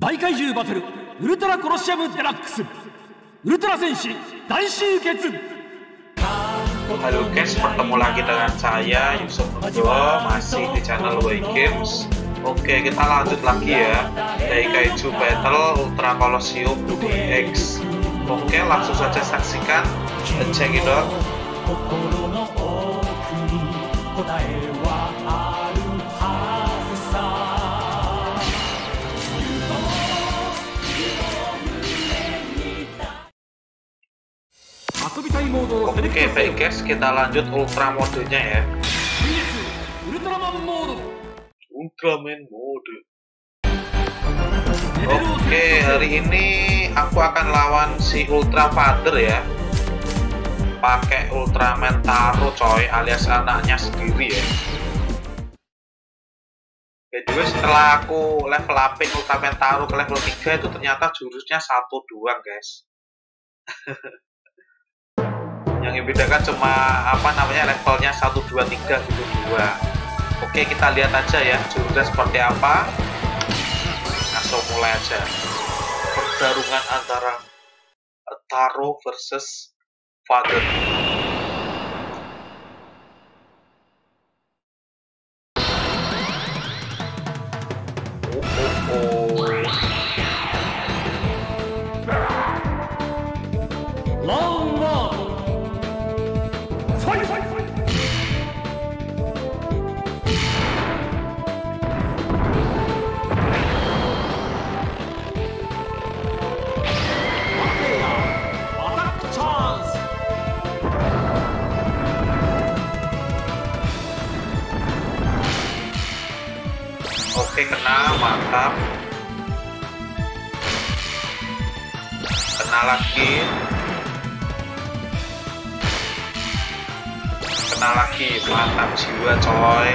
大怪獣バトルウルトラコロシアムデラックスウルトラ戦士大集結。 Halo guys, bertemu lagi dengan saya Yusuf Nugroho, masih di channel WI Games. Oke, kita lanjut lagi ya. Daikaiju Battle Ultra Colosseum DX. Oke, langsung saja saksikan. Let's check it out. Oke, baik guys, kita lanjut ultra modenya ya. Ultraman mode. Oke, hari ini aku akan lawan si Ultra Father ya. Pakai Ultraman Taro coy, alias anaknya sendiri ya. Jadi setelah aku level upin Ultraman Taro ke level 3 itu ternyata jurusnya 1 doang guys. Yang membedakan cuma levelnya 1, 2, 3 gitu 2. Oke, kita lihat aja ya jurusnya seperti apa. Langsung mulai aja pertarungan antara Taro versus Father. Oke, kena, mantap. Kena lagi. Kena lagi, mantap jiwa coy.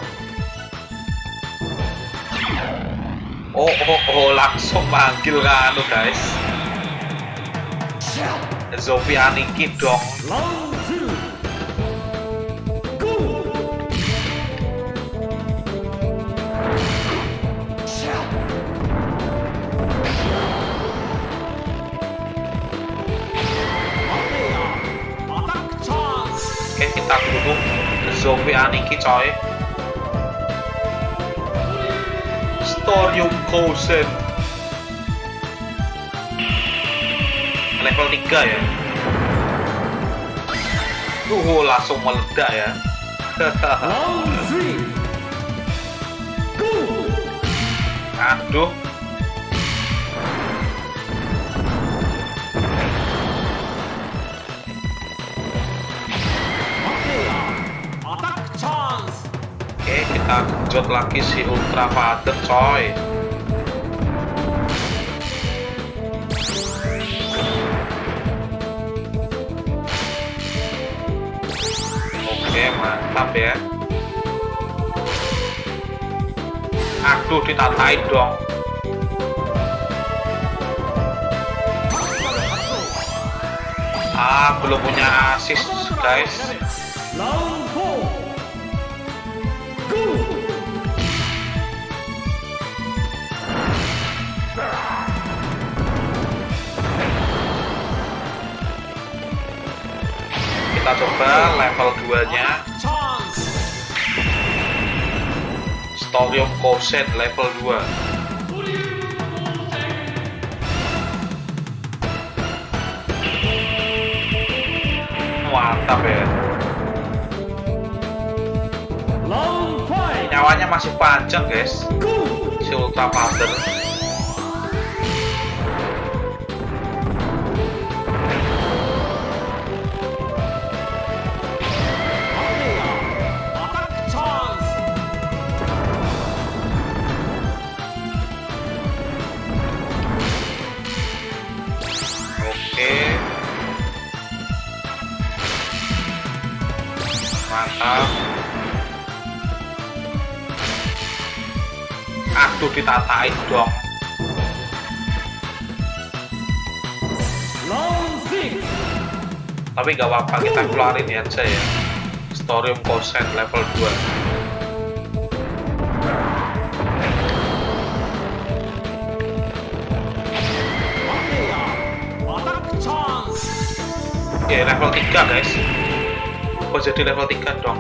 Oh, langsung manggil kan guys. Zombie Aniki dong. Kita bunuh zombie Aniki coy. Storm Cousin level 3 ya. Langsung meledak ya. Aduh. Kita genjot lagi si Ultra Father coy. Oke, mantap ya. Aduh, ditatain dong. Belum punya assist guys. Kita coba level 2 nya Storm Cousin level 2. Mantap ya. Nyawanya masih panjang guys si Ultra Father. Mantap. Aduh, ditatain dong. Tapi gak apa-apa, kita keluarin aja ya. Storm Cousin level 2. Oke, level 3 guys. Oh, jadi level 3 dong.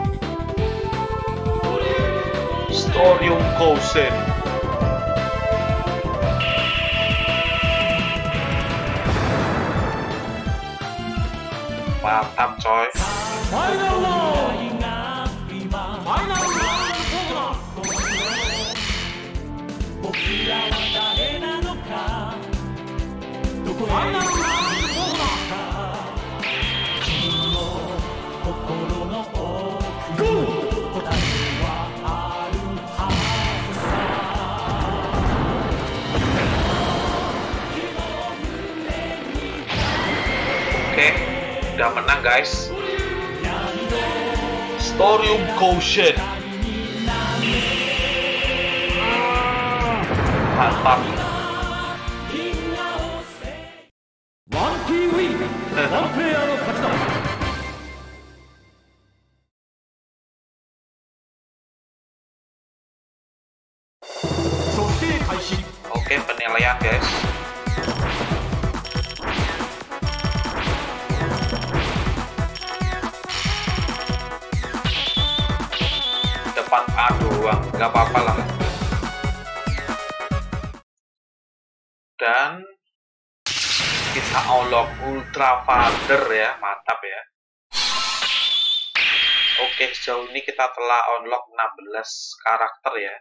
Storium Gosen. Mantap coy. Oke, udah menang guys. Storium Gosen. Mantap. Oke, penilaian guys. Depan A doang, nggak apa-apa lah. Dan kita unlock Ultra Father ya, mantap ya. Oke, sejauh ini kita telah unlock 16 karakter ya.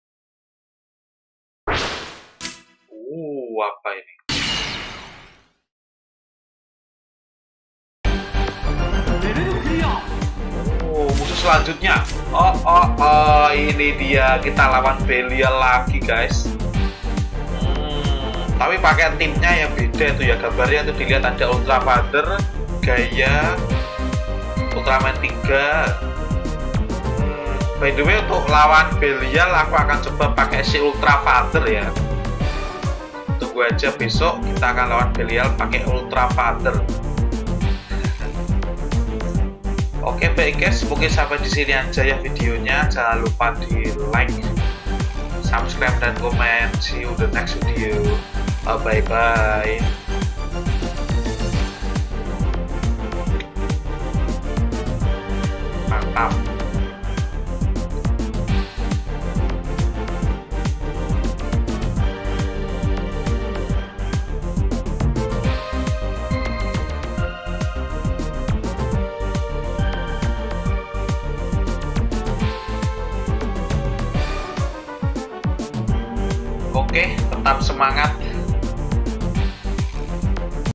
Apa ini? Musuh selanjutnya. Ini dia, kita lawan Belial lagi guys. Tapi pakai timnya yang beda itu ya, gambarnya tuh dilihat ada Ultra Father, Gaia, Ultraman 3. By the way, untuk lawan Belial aku akan coba pakai si Ultra Father ya. Tunggu aja, besok kita akan lawan Belial pakai Ultra Father. Oke baik guys, mungkin sampai di sini aja ya videonya. Jangan lupa di like, subscribe dan komen. See you the next video. Bye bye. Mantap. Oke, tetap semangat.